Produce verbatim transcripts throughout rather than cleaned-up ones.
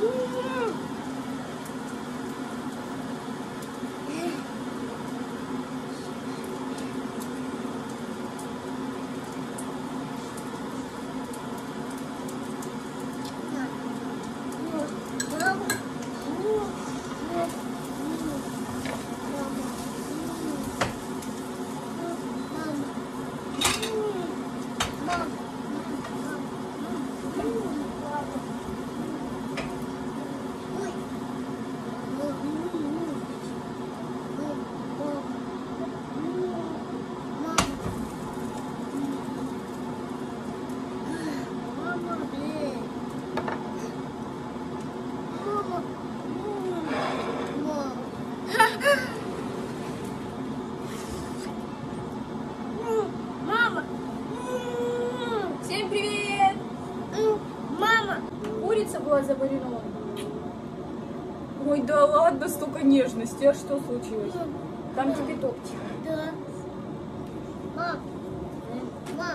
Была замаринована. Ой, да ладно, столько нежности. А что случилось? Там кипяток, тихо. Да. Мам. Мам.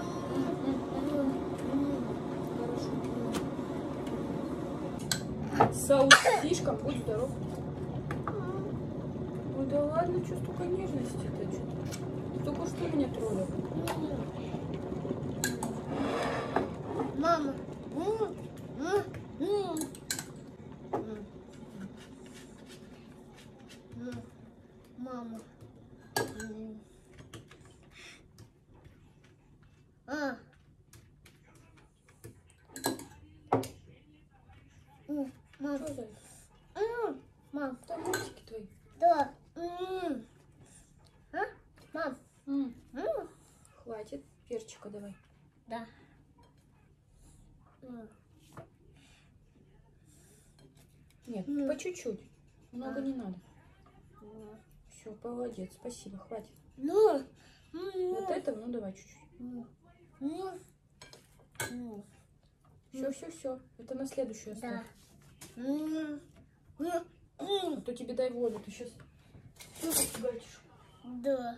Хорошо. Соус слишком, будь здоров. Ой, да ладно, что столько нежности-то? Что? Только что меня троллят. Мама. Мама. А. Мам. Что за это? Мам. Там мультики твои. Да. А? Мам. М. Хватит. Перчика давай. Да. Нет, М. по чуть-чуть. Много А. не надо. Все, молодец, спасибо, хватит. Ну. Вот этого, ну давай чуть-чуть. Все, все, все. Это на следующую оставь. Да. А то тебе дай волю, ты сейчас гатишь. Да.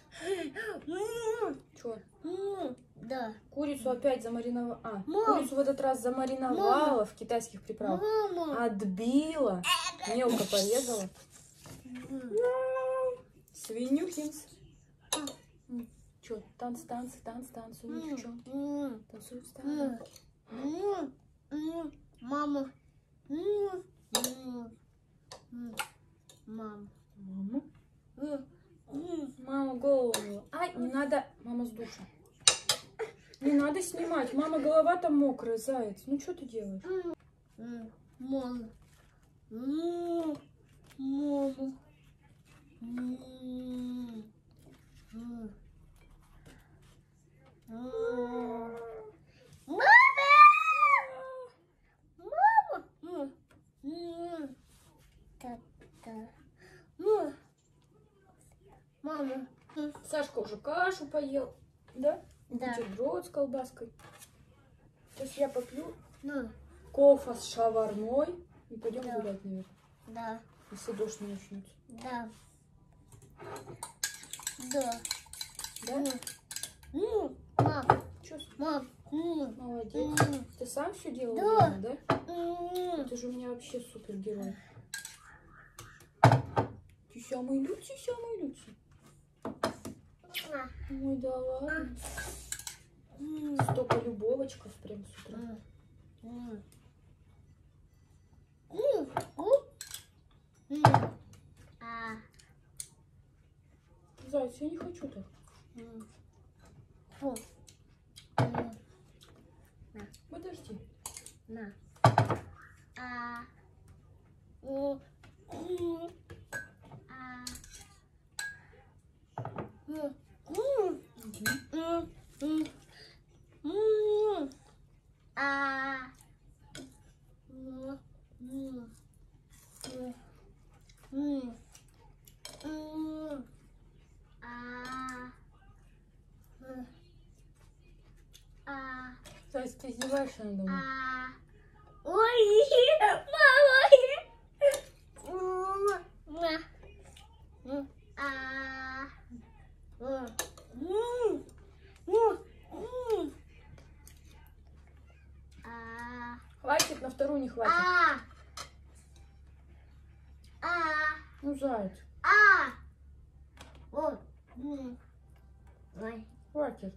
Че? Да. Курицу опять замариновала. А, Мам. курицу в этот раз замариновала Мама. в китайских приправах. Мама. Отбила, мелко порезала. Свинюхинс. Че, танцы, танцы, танцы, танцуешь, че? Танцуешь, встала. Мама. Мама. Мама. Мама голову мыла. Ай, не надо. Мама с душа. Не надо снимать. Мама, голова там мокрая, заяц. Ну что ты делаешь? Мама. Мама. Мама. Мама. Сашка уже кашу поел, да? Да. Бутерброд с колбаской. Сейчас я попью Ну, кофе с шавармой и пойдем Да. гулять, наверное, да, если дождь не начнется. да. Да. Да? М, Мам, Чё, мам. м, молодец. м, Ты сам все делал, Да. дома, да? м. Ты же у меня вообще супергерой. Ты самый лучший, самый лучший. Ой, да ладно. М, Столько любовочков прям с утра. м, м. М, м, м. А, Зайц, я не хочу так. м. Фу. М, Подожди. На. А. М, м. А. М, м. Угу. М, м. М. А. М, м. М. М. М. А. М. А. Зайц, ты издеваешься надо мной? А. Ой, мама. М. М. А. М. М. М. М. А. Хватит, на вторую не хватит. хватит. А. А. Ну, заяц. А. Ой. М. Ой. Хватит.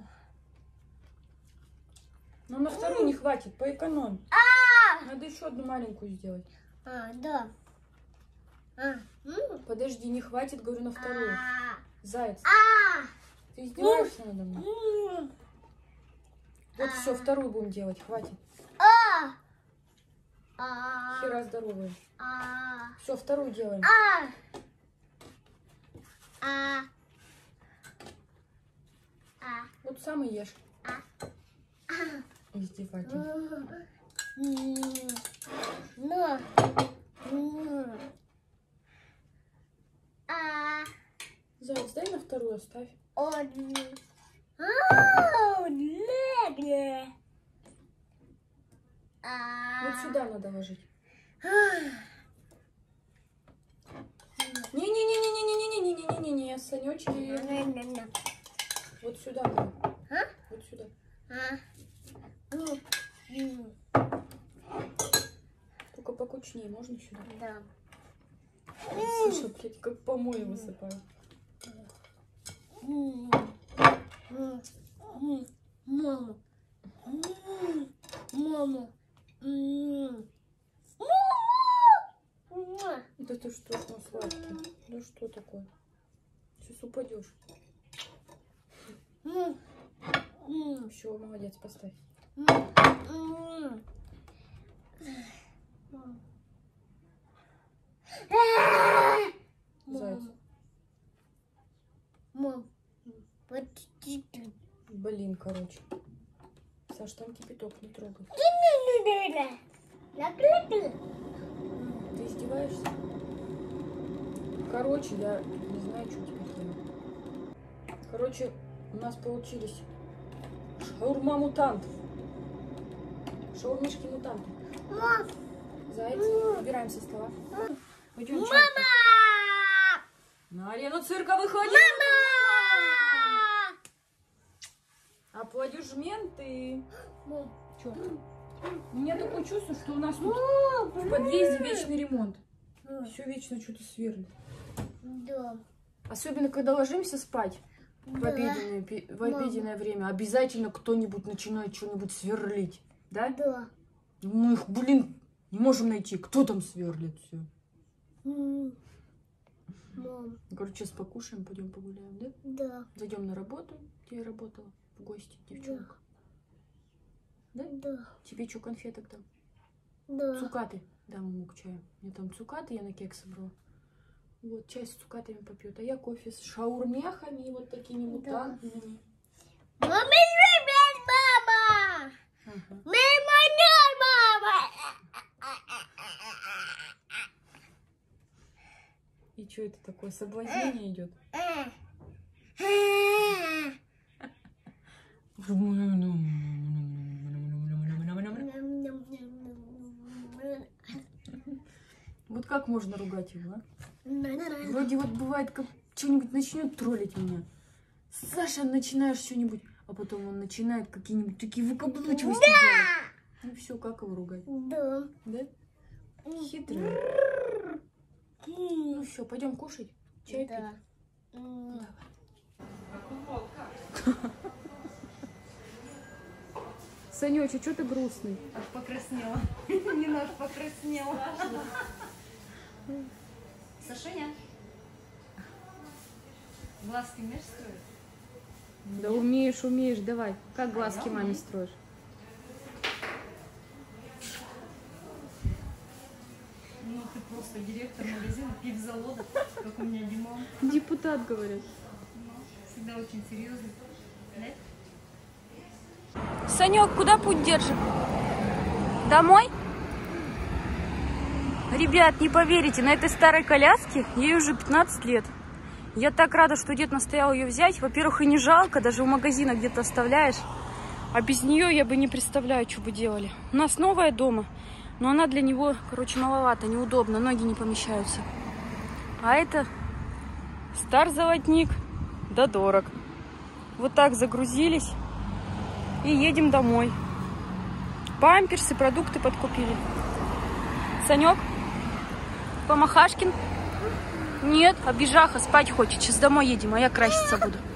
Но на вторую не хватит, поэкономь. А. Надо еще одну маленькую сделать. А, да. А. М. Подожди, не хватит, говорю, на вторую. А. Заяц, А. ты издеваешься надо мной? М. Вот все, вторую будем делать, хватит. А. А. Хера здоровая. А. Все, вторую делаем. А. А. А. Вот сам и ешь. А. Издеватель. Но. А. Заяц, дай на вторую оставь. Он. А. Легче. А. Вот сюда надо ложить. Не-не-не-не-не-не-не-не-не-не-не, Санечки. Вот сюда. Давай. А? Вот сюда. А. Ну. М. Только покучнее, можно сюда? Да. Слушай, блядь, как помои высыпают. М. М. М. Мама. М. Мама. М. Мама. Да ты что, ну сладкий? Да что такое? Сейчас упадешь. М. М. Все, молодец, поставь. М. Заяц. Мам. Вот ты. Блин, короче. Саш, там кипяток, не трогай. Ты издеваешься? Короче, я не знаю, что теперь делать. Короче, у нас получились шаурма-мутант. Шаурмишки-мутанты. Мам. Заяц, убираем со стола. Пойдем, Мама! на арену цирка выходим. Мама! Аплодисменты. Мам. Чё? У меня такое чувство, что у нас тут в подъезде вечный ремонт. Все вечно что-то сверлит. Да. Особенно, когда ложимся спать в Да. обеденное, пи- в обеденное время, обязательно кто-нибудь начинает что-нибудь сверлить. Да? Да. Мы их, блин, не можем найти. Кто там сверлит все? М. Мам. Короче, сейчас покушаем, пойдем погуляем, да? Да. Зайдем на работу, где я работала, в гости, девчонка. Да? Да. Тебе что, конфеток там? Да. Цукаты дам ему к чаю. Мне там цукаты, я на кекс собрала. Вот, чай с цукатами попьет, а я кофе с шаурмяхами, вот такими мутантными. Мама любит мама. Ага. Мама любит мама. И что это такое? Соблазнение идет? Вот как можно ругать его, а? Вроде вот бывает, как что-нибудь начнет троллить меня. Саша, начинаешь что-нибудь, а потом он начинает какие-нибудь такие выкаблучивости делать. Ну все, как его ругать? Да. Да? Хитрый. Ну все, пойдем кушать. Чай Да. пить. М. Санечка, что ты грустный? Аж покраснела. Не наш покраснела. Сашуня. Глазки умеешь строить? Да умеешь, умеешь, давай. Как глазки маме строишь? Ну ты просто директор магазина, пивзавода, как у меня Димон. Депутат, говорят. Всегда очень серьезный. Да? Санек, куда путь держим? Домой? Ребят, не поверите, на этой старой коляске ей уже пятнадцать лет. Я так рада, что дед настоял ее взять. Во-первых, и не жалко, даже у магазина где-то оставляешь. А без нее я бы не представляю, что бы делали. У нас новая дома, но она для него, короче, маловато, неудобно, ноги не помещаются. А это стар-золотник, да дорог. Вот так загрузились и едем домой. Памперсы, продукты подкупили. Санек? Помахашкин? Нет, обижаха, спать хочет. Сейчас домой едем, а я краситься буду.